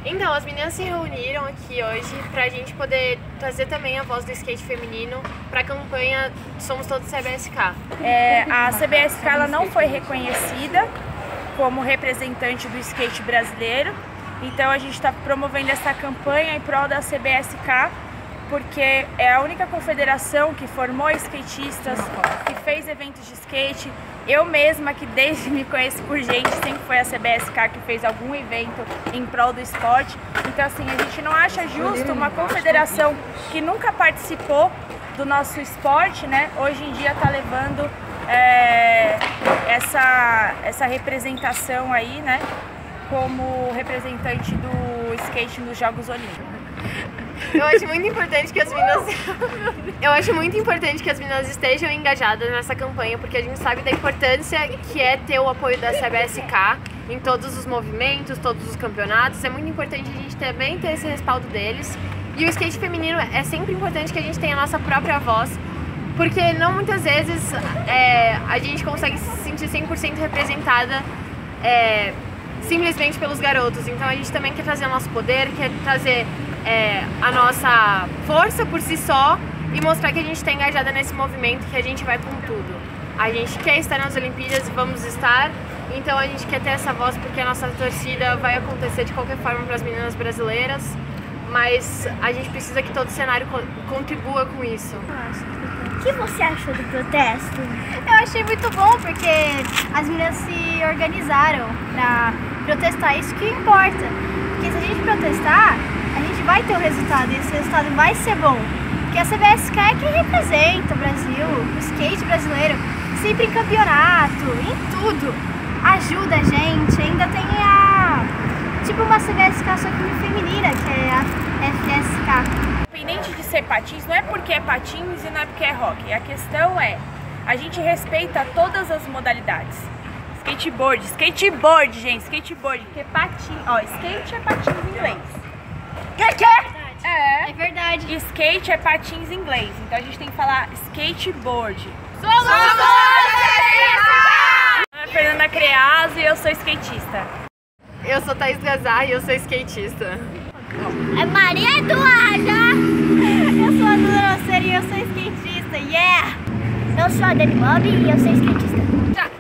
Então, as meninas se reuniram aqui hoje pra gente poder trazer também a voz do skate feminino pra campanha Somos Todos CBSK. A CBSK ela não foi reconhecida como representante do skate brasileiro, então a gente está promovendo essa campanha em prol da CBSK, porque é a única confederação que formou skatistas, que fez eventos de skate. Eu mesma, que desde me conheço por gente, sempre foi a CBSK que fez algum evento em prol do esporte. Então assim, a gente não acha justo uma confederação que nunca participou do nosso esporte, né? Hoje em dia está levando essa representação aí, né? Como representante do skate nos Jogos Olímpicos. Eu acho muito importante que as meninas estejam engajadas nessa campanha, porque a gente sabe da importância que é ter o apoio da CBSK em todos os movimentos, todos os campeonatos. É muito importante a gente também ter esse respaldo deles. E o skate feminino é sempre importante que a gente tenha a nossa própria voz, porque não muitas vezes a gente consegue se sentir 100% representada simplesmente pelos garotos. Então a gente também quer trazer o nosso poder, quer trazer a nossa força por si só e mostrar que a gente está engajada nesse movimento, que a gente vai com tudo. A gente quer estar nas Olimpíadas e vamos estar, então a gente quer ter essa voz porque a nossa torcida vai acontecer de qualquer forma para as meninas brasileiras, mas a gente precisa que todo o cenário contribua com isso. O que você achou do protesto? Eu achei muito bom porque as meninas se organizaram para protestar, isso que importa. Porque se a gente protestar, a gente vai ter o resultado e esse resultado vai ser bom. Porque a CBSK é quem representa o Brasil, o skate brasileiro, sempre em campeonato, em tudo. Ajuda a gente, ainda tem tipo uma CBSK só que feminina, que é a FSK. Independente de ser patins, não é porque é patins e não é porque é hockey. A questão é, a gente respeita todas as modalidades. Skateboard, gente, skateboard, porque patins, ó, skate é patins em inglês. É verdade. Skate é patins em inglês, então a gente tem que falar skateboard. Somos Eu sou Fernanda Creaso e eu sou skatista. Eu sou Thaís Gazar e eu sou skatista. É Maria Eduarda! Eu sou a Duda Roceira e eu sou skatista, yeah! Eu sou a Dani Bob e eu sou skatista.